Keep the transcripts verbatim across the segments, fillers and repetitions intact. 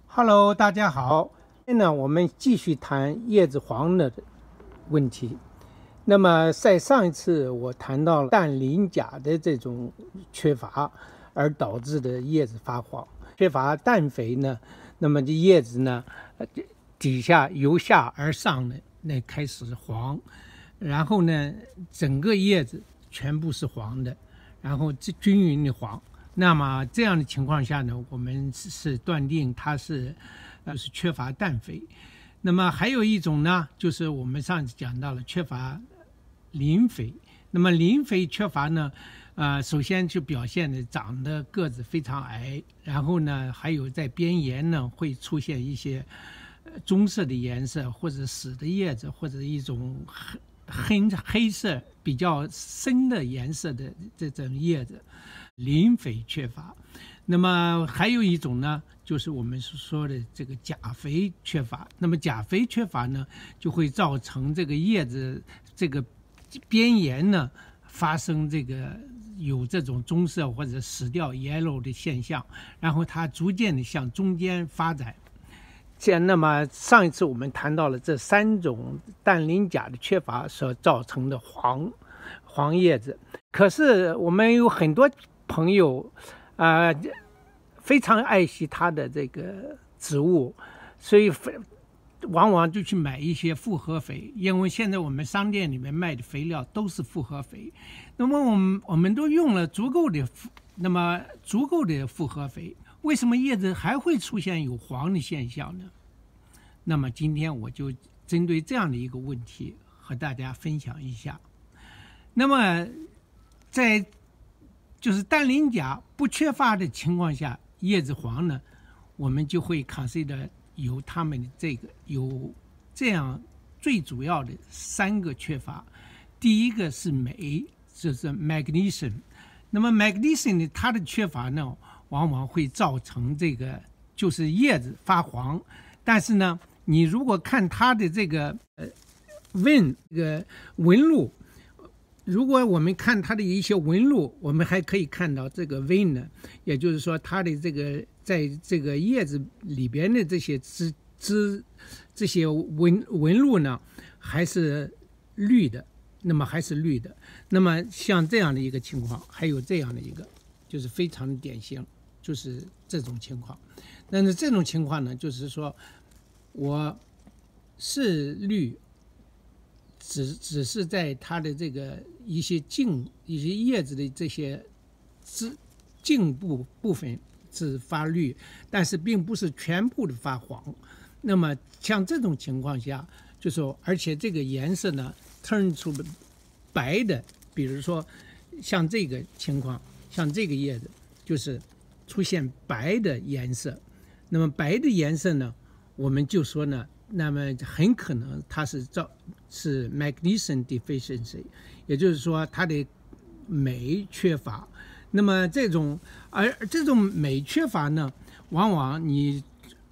Hello，大家好。今天呢，我们继续谈叶子黄的问题。那么，在上一次我谈到了氮磷钾的这种缺乏而导致的叶子发黄。缺乏氮肥呢，那么这叶子呢，底下由下而上的那开始黄，然后呢，整个叶子全部是黄的，然后均匀的黄。那么这样的情况下呢，我们是断定它是，呃，是缺乏氮肥。那么还有一种呢，就是我们上次讲到了缺乏磷肥。那么磷肥缺乏呢，呃，首先就表现的长得个子非常矮，然后呢，还有在边沿呢会出现一些棕色的颜色，或者死的叶子，或者一种黑黑色比较深的颜色的这种叶子。磷肥缺乏。那么还有一种呢，就是我们所说的这个钾肥缺乏。那么钾肥缺乏呢，就会造成这个叶子这个边沿呢发生这个有这种棕色或者死掉 yellow 的现象，然后它逐渐的向中间发展。这那么上一次我们谈到了这三种氮磷钾的缺乏所造成的黄黄叶子。可是我们有很多朋友啊、呃，非常爱惜它的这个植物，所以往往就去买一些复合肥，因为现在我们商店里面卖的肥料都是复合肥。那么我们我们都用了足够的那么足够的复合肥，为什么叶子还会出现有黄的现象呢？那么今天我就针对这样的一个问题和大家分享一下。那么在就是氮磷钾不缺乏的情况下，叶子黄呢，我们就会 consider 有它们的这个有这样最主要的三个缺乏。第一个是镁，就是 magnesium。那么 magnesium 呢，它的缺乏呢，往往会造成这个就是叶子发黄。但是呢，你如果看它的这个呃纹这个纹路。如果我们看它的一些纹路，我们还可以看到这个 vein 呢，也就是说它的这个在这个叶子里边的这些枝枝这些纹纹路呢，还是绿的，那么还是绿的。那么像这样的一个情况，还有这样的一个，就是非常的典型，就是这种情况。但是这种情况呢，就是说我是绿。只只是在它的这个一些茎、一些叶子的这些枝茎部部分是发绿，但是并不是全部的发黄。那么像这种情况下，就说而且这个颜色呢 turn 出白的，比如说像这个情况，像这个叶子就是出现白的颜色。那么白的颜色呢，我们就说呢。那么很可能它是造是 magnesium deficiency， 也就是说它的镁缺乏。那么这种而这种镁缺乏呢，往往你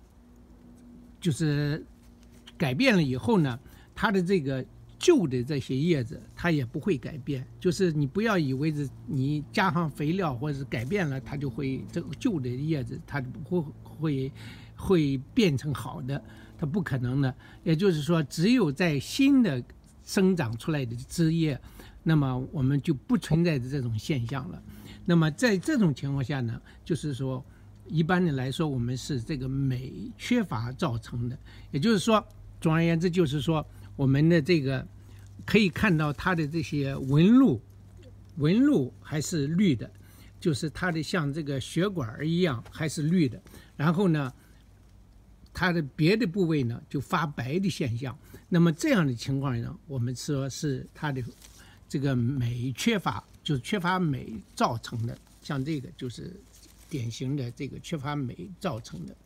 就是改变了以后呢，它的这个旧的这些叶子它也不会改变。就是你不要以为是你加上肥料或者是改变了，它就会这个旧的叶子它就不会会会变成好的。它不可能的，也就是说，只有在新的生长出来的枝叶，那么我们就不存在的这种现象了。那么在这种情况下呢，就是说，一般的来说，我们是这个镁缺乏造成的。也就是说，总而言之，就是说，我们的这个可以看到它的这些纹路，纹路还是绿的，就是它的像这个血管一样还是绿的。然后呢，它的别的部位呢就发白的现象。那么这样的情况呢，我们说是它的这个镁缺乏，就是缺乏镁造成的。像这个就是典型的这个缺乏镁造成的。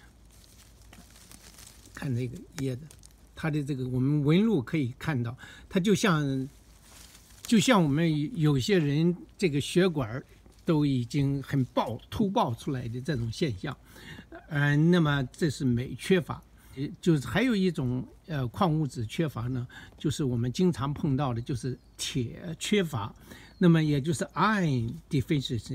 看这个叶子，它的这个我们纹路可以看到，它就像就像我们有些人这个血管都已经很爆突爆出来的这种现象。呃，那么这是镁缺乏。就是还有一种呃矿物质缺乏呢，就是我们经常碰到的，就是铁缺乏。那么也就是 iron deficiency。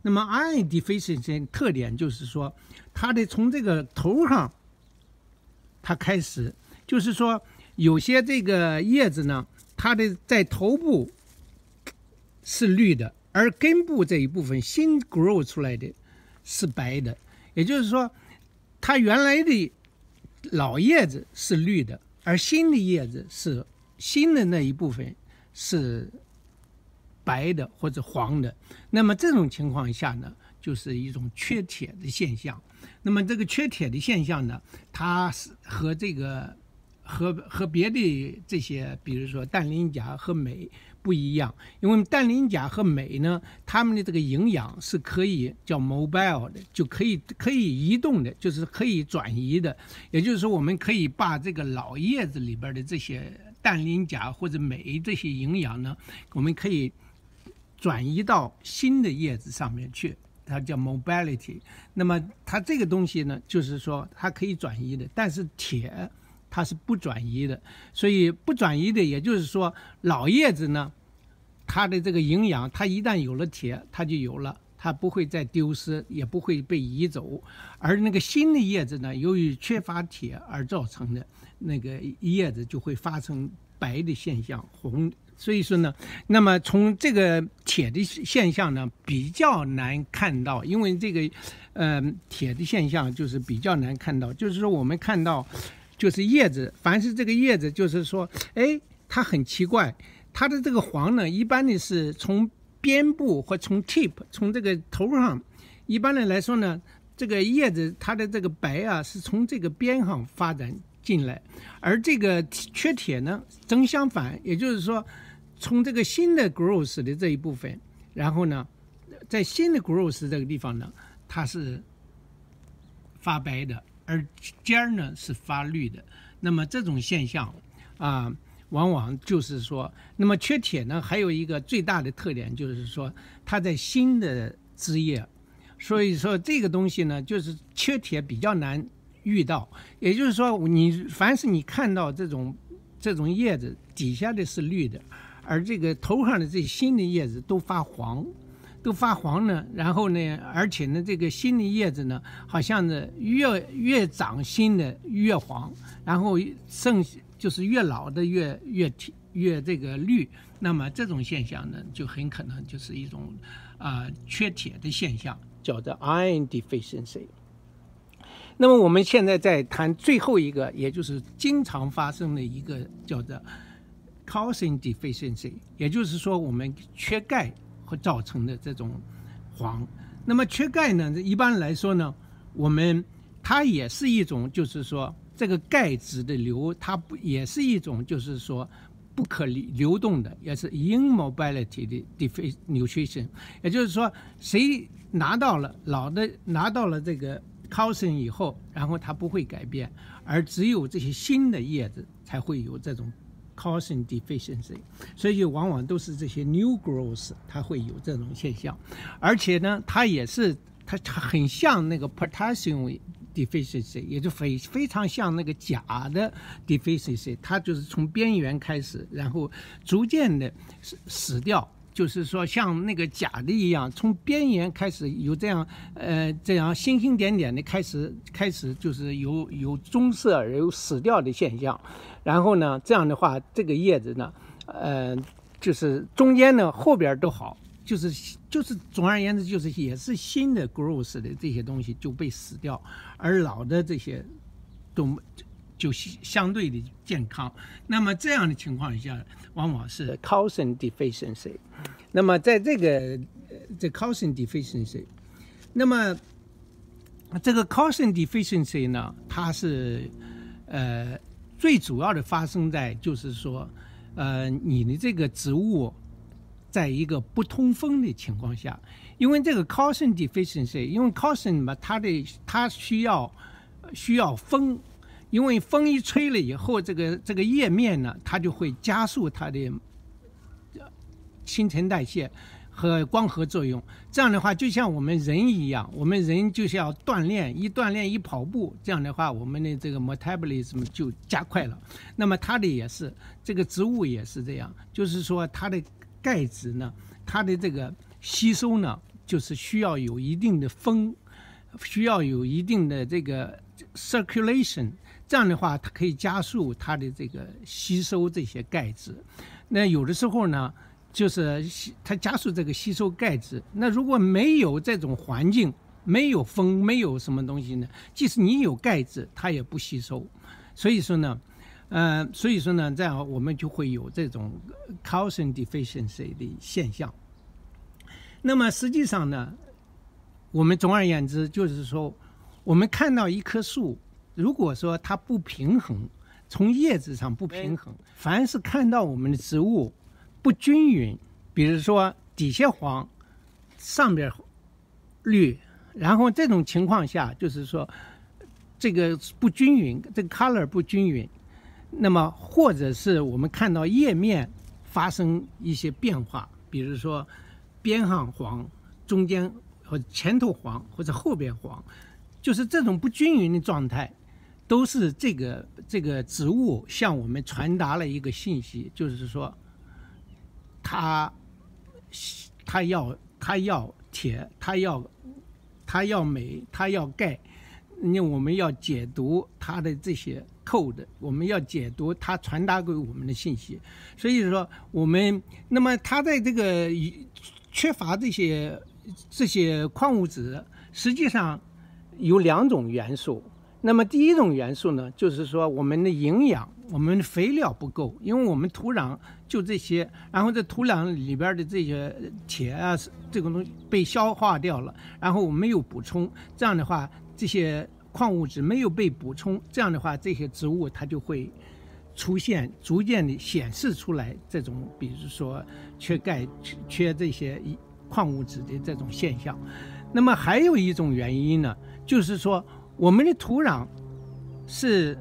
那么 iron deficiency 特点就是说，它的从这个头上，它开始，就是说有些这个叶子呢，它的在头部是绿的，而根部这一部分新 grow 出来的是白的，也就是说，它原来的老叶子是绿的，而新的叶子是新的那一部分是白的或者黄的。那么这种情况下呢，就是一种缺铁的现象。那么这个缺铁的现象呢，它是和这个和和别的这些，比如说氮磷钾和镁不一样，因为氮磷钾和镁呢，它们的这个营养是可以叫 mobile 的，就可以可以移动的，就是可以转移的。也就是说，我们可以把这个老叶子里边的这些氮磷钾或者镁这些营养呢，我们可以转移到新的叶子上面去，它叫 mobility。那么它这个东西呢，就是说它可以转移的，但是铁它是不转移的，所以不转移的，也就是说老叶子呢，它的这个营养，它一旦有了铁，它就有了，它不会再丢失，也不会被移走。而那个新的叶子呢，由于缺乏铁而造成的那个叶子就会发生白的现象，红。所以说呢，那么从这个铁的现象呢，比较难看到，因为这个呃铁的现象就是比较难看到，就是说我们看到就是叶子，凡是这个叶子，就是说，哎，它很奇怪，它的这个黄呢，一般的是从边部或从 tip 从这个头上，一般的来说呢，这个叶子它的这个白啊是从这个边上发展进来，而这个缺铁呢正相反，也就是说从这个新的 growth 的这一部分，然后呢在新的 growth 这个地方呢，它是发白的，而尖儿呢是发绿的。那么这种现象啊，往往就是说，那么缺铁呢还有一个最大的特点，就是说它在新的枝叶，所以说这个东西呢就是缺铁比较难遇到。也就是说，你凡是你看到这种这种叶子底下的是绿的，而这个头上的这些新的叶子都发黄，都发黄呢。然后呢，而且呢，这个新的叶子呢，好像呢越越长新的越黄，然后剩就是越老的越越越这个绿。那么这种现象呢，就很可能就是一种啊、呃、缺铁的现象，叫做 iron deficiency。那么我们现在在谈最后一个，也就是经常发生的一个叫做 calcium deficiency， 也就是说我们缺钙会造成的这种黄。那么缺钙呢，一般来说呢，我们它也是一种，就是说这个钙质的流，它也是一种，就是说不可流动的，也是 immobility 的 deficiency nutrition。也就是说，谁拿到了老的拿到了这个calcium以后，然后它不会改变，而只有这些新的叶子才会有这种 calcium deficiency， 所以就往往都是这些 new growth 它会有这种现象。而且呢，它也是它很像那个 potassium deficiency， 也就非非常像那个钾的 deficiency， 它就是从边缘开始，然后逐渐的死死掉。就是说，像那个钾的一样，从边缘开始有这样，呃，这样星星点点的开始，开始就是有有棕色、有死掉的现象。然后呢，这样的话，这个叶子呢，呃，就是中间呢后边都好，就是就是总而言之，就是也是新的 growth 的这些东西就被死掉，而老的这些都就相对的健康。那么这样的情况下，往往是 calcium deficiency。那么在这个这 calcium deficiency， 那么这个 calcium deficiency 呢，它是呃最主要的发生在就是说，呃你的这个植物在一个不通风的情况下，因为这个 calcium deficiency， 因为 calcium 嘛，它的它需要需要风。因为风一吹了以后，这个这个叶面呢，它就会加速它的新陈代谢和光合作用。这样的话，就像我们人一样，我们人就是要锻炼，一锻炼一跑步，这样的话，我们的这个 metabolism 就加快了。那么它的也是，这个植物也是这样，就是说它的钙质呢，它的这个吸收呢， 就是需要有一定的风，需要有一定的这个 circulation， 这样的话它可以加速它的这个吸收这些钙质。那有的时候呢，就是它加速这个吸收钙质。那如果没有这种环境，没有风，没有什么东西呢，即使你有钙质，它也不吸收。所以说呢，呃，所以说呢，这样我们就会有这种 calcium deficiency 的现象。那么实际上呢，我们总而言之就是说，我们看到一棵树，如果说它不平衡，从叶子上不平衡，凡是看到我们的植物不均匀，比如说底下黄，上边绿，然后这种情况下，就是说这个不均匀，这个 color 不均匀，那么或者是我们看到叶面发生一些变化，比如说边上黄，中间或者前头黄或者后边黄，就是这种不均匀的状态，都是这个这个植物向我们传达了一个信息，就是说它它要它要铁，它要它要镁，它要钙。那我们要解读它的这些 code， 我们要解读它传达给我们的信息。所以说我们那么它在这个缺乏这些这些矿物质，实际上有两种元素。那么第一种元素呢，就是说我们的营养，我们的肥料不够，因为我们土壤就这些，然后这土壤里边的这些铁啊，这种东西被消化掉了，然后我们没有补充，这样的话这些矿物质没有被补充，这样的话这些植物它就会出现逐渐的显示出来这种，比如说缺钙、缺这些矿物质的这种现象。那么还有一种原因呢，就是说我们的土壤是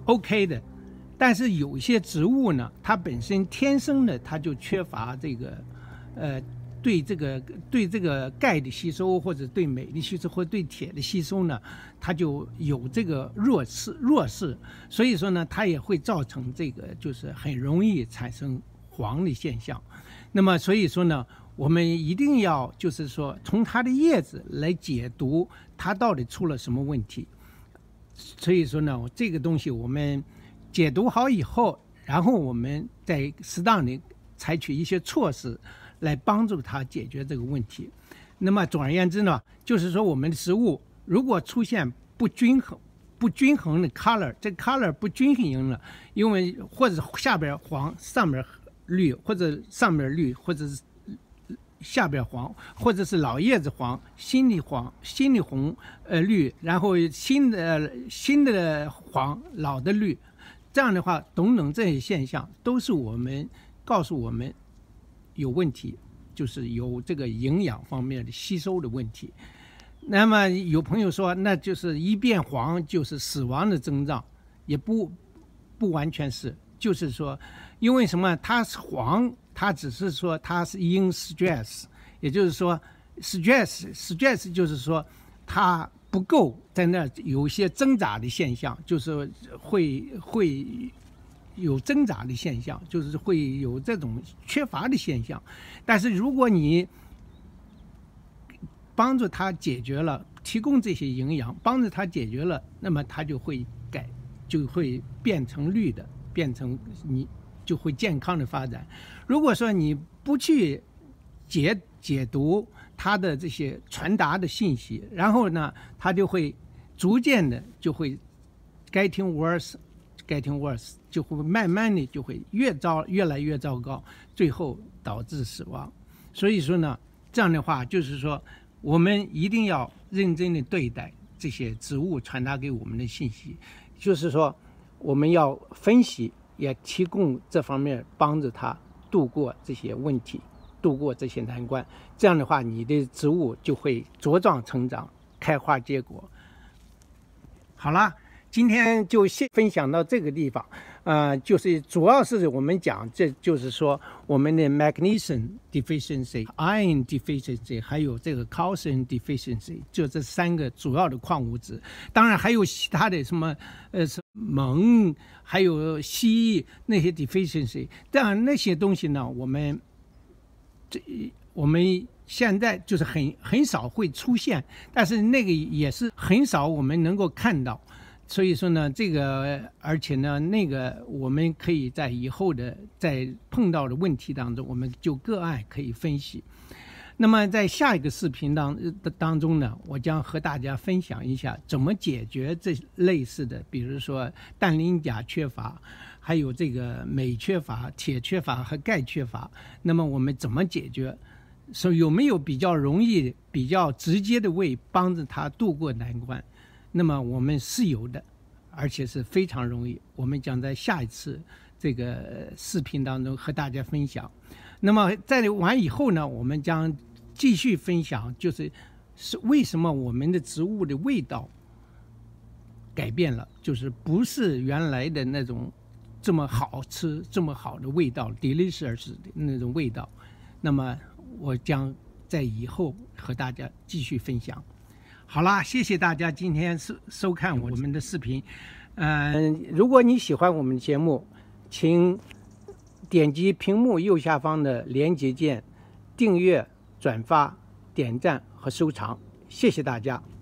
OK 的，但是有些植物呢，它本身天生的它就缺乏这个呃对这个对这个钙的吸收，或者对镁的吸收，或者对铁的吸收呢，它就有这个弱势弱势，所以说呢，它也会造成这个就是很容易产生黄的现象。那么所以说呢，我们一定要就是说从它的叶子来解读它到底出了什么问题。所以说呢，这个东西我们解读好以后，然后我们再适当的采取一些措施来帮助它解决这个问题。那么总而言之呢，就是说我们的食物如果出现不均衡不均衡的 color， 这 color 不均衡了，因为或者下边黄上边绿，或者上边绿，或者是下边黄，或者是老叶子黄，新的黄，新的红，呃绿，然后新的新的黄，老的绿，这样的话，等等这些现象都是我们告诉我们有问题，就是有这个营养方面的吸收的问题。那么有朋友说，那就是一变黄就是死亡的征兆，也不不完全是，就是说，因为什么？它是黄，它只是说它是因 stress， 也就是说 stress stress 就是说它不够，在那有一些挣扎的现象，就是会会有挣扎的现象，就是会有这种缺乏的现象。但是如果你帮助他解决了，提供这些营养，帮助他解决了，那么他就会改，就会变成绿的，变成你就会健康的发展。如果说你不去解解读他的这些传达的信息，然后呢，他就会逐渐的就会 getting worse getting worse， 就会慢慢的就会越糟越来越糟糕，最后导致死亡。所以说呢，这样的话就是说，我们一定要认真的对待这些植物传达给我们的信息，就是说我们要分析，也提供这方面帮助他度过这些问题，度过这些难关。这样的话，你的植物就会茁壮成长，开花结果。好了，今天就先分享到这个地方。呃，就是主要是我们讲，这就是说我们的 magnesium deficiency、iron deficiency， 还有这个 calcium deficiency， 就这三个主要的矿物质。当然还有其他的什么呃锰，还有硒那些 deficiency。当然那些东西呢，我们这我们现在就是很很少会出现，但是那个也是很少我们能够看到。所以说呢，这个而且呢，那个我们可以在以后的在碰到的问题当中，我们就个案可以分析。那么在下一个视频当当中呢，我将和大家分享一下怎么解决这类似的，比如说氮磷钾缺乏，还有这个镁缺乏、铁缺乏和钙缺乏。那么我们怎么解决？说有没有比较容易、比较直接的way帮着他度过难关？那么我们是有的，而且是非常容易。我们将在下一次这个视频当中和大家分享。那么在完以后呢，我们将继续分享，就是是为什么我们的植物的味道改变了，就是不是原来的那种这么好吃、这么好的味道 ，delicious 的那种味道。那么我将在以后和大家继续分享。好啦，谢谢大家今天收收看我们的视频。嗯，如果你喜欢我们的节目，请点击屏幕右下方的连接键，订阅、转发、点赞和收藏。谢谢大家。